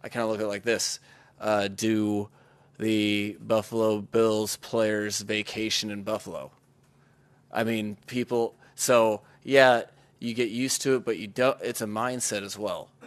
I kind of look at it like this. Do the Buffalo Bills players vacation in Buffalo? I mean, people. So yeah, you get used to it, but you don't. It's a mindset as well.